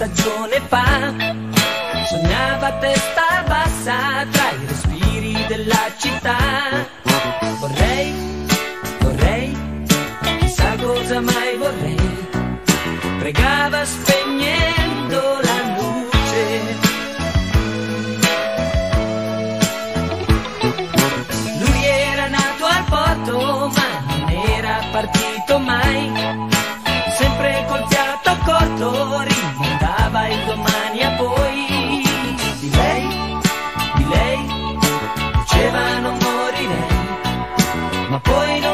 stagione fa. Sognava a testa bassa tra i respiri della città. Vorrei, chissà cosa mai vorrei. Pregava spegnendo la luce. Lui era nato al porto ma non era partito mai. Sempre col fiato corto rimandava il domani a poi. Di lei diceva non morirei, ma poi non